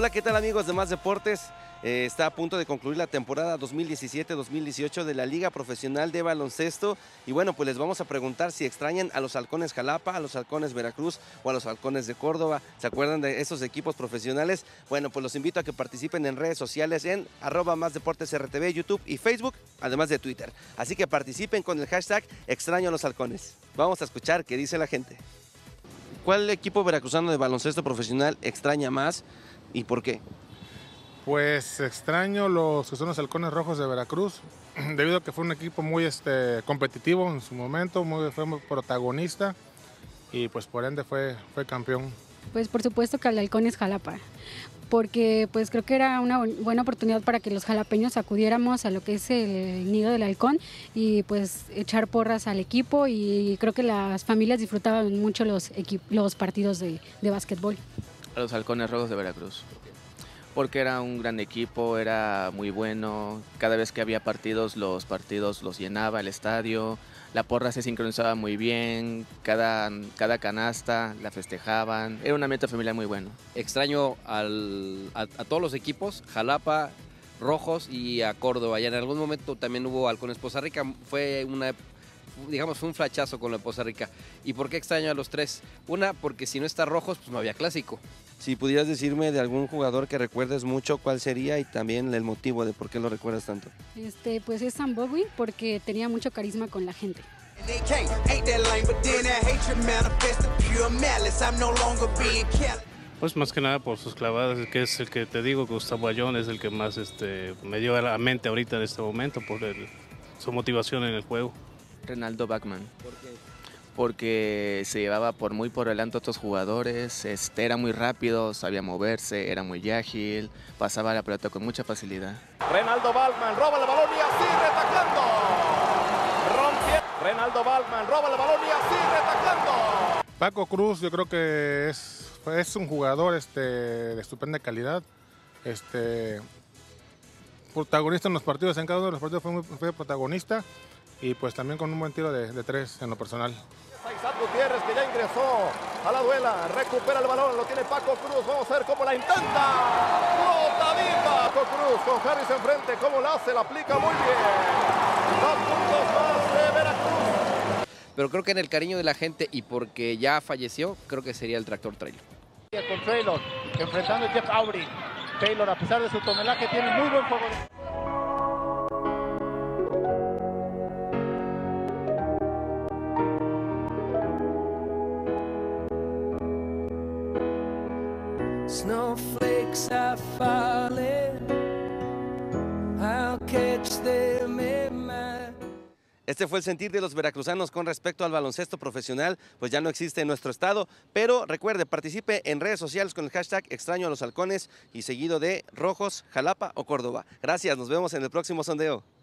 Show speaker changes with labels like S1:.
S1: Hola, ¿qué tal amigos de Más Deportes? Está a punto de concluir la temporada 2017-2018 de la Liga Profesional de Baloncesto y bueno, pues les vamos a preguntar si extrañan a los Halcones Jalapa, a los Halcones Veracruz o a los Halcones de Córdoba. ¿Se acuerdan de esos equipos profesionales? Bueno, pues los invito a que participen en redes sociales en @MásDeportesRTV, YouTube y Facebook, además de Twitter. Así que participen con el hashtag Extraño a los Halcones. Vamos a escuchar qué dice la gente. ¿Cuál equipo veracruzano de baloncesto profesional extraña más y por qué?
S2: Pues extraño los que son los Halcones Rojos de Veracruz, debido a que fue un equipo muy competitivo en su momento, fue muy protagonista y pues por ende fue campeón.
S3: Pues por supuesto que al Halcones Jalapa, porque pues creo que era una buena oportunidad para que los jalapeños acudiéramos a lo que es el nido del halcón y pues echar porras al equipo, y creo que las familias disfrutaban mucho los partidos de básquetbol.
S4: A los Halcones Rojos de Veracruz, porque era un gran equipo, era muy bueno, cada vez que había partidos, los partidos los llenaba el estadio, la porra se sincronizaba muy bien, cada canasta la festejaban, era un ambiente familiar muy bueno.
S5: Extraño a todos los equipos, Jalapa, Rojos y a Córdoba, y en algún momento también hubo Halcones Poza Rica, fue un flachazo con lo de Poza Rica. ¿Y por qué extraño a los tres? Una, porque si no está Rojos, pues no había clásico.
S1: Si pudieras decirme de algún jugador que recuerdes mucho, ¿cuál sería? Y también el motivo de por qué lo recuerdas tanto.
S3: Pues es Sam Bowie, porque tenía mucho carisma con la gente.
S6: Pues más que nada por sus clavadas, que es el que te digo, Gustavo Ayón es el que más me dio a la mente ahorita en este momento por su motivación en el juego.
S4: Renaldo Bachmann.
S1: ¿Por qué?
S4: Porque se llevaba muy por delante a otros jugadores, era muy rápido, sabía moverse, era muy ágil, pasaba la pelota con mucha facilidad.
S7: Renaldo Bachmann roba el balón y así retaclando. Renaldo Bachmann roba el balón y así retaclando.
S2: Paco Cruz, yo creo que es un jugador de estupenda calidad, protagonista en los partidos, en cada uno de los partidos fue protagonista, y pues también con un buen tiro de tres en lo personal.
S7: Isaac Gutiérrez, que ya ingresó a la duela, recupera el balón, lo tiene Paco Cruz, vamos a ver cómo la intenta. Botadita. Paco Cruz con Harris enfrente, cómo la hace, la aplica muy bien. 2 puntos más de Veracruz.
S5: Pero creo que en el cariño de la gente y porque ya falleció, creo que sería el tractor trailer.
S7: Con Taylor, enfrentando a Jeff Aubrey. Taylor, a pesar de su tonelaje, tiene muy buen juego.
S8: Snowflakes are falling, I'll catch them in my...
S1: Este fue el sentir de los veracruzanos con respecto al baloncesto profesional, pues ya no existe en nuestro estado, pero recuerde, participe en redes sociales con el hashtag Extraño a los Halcones y seguido de Rojos, Jalapa o Córdoba. Gracias, nos vemos en el próximo sondeo.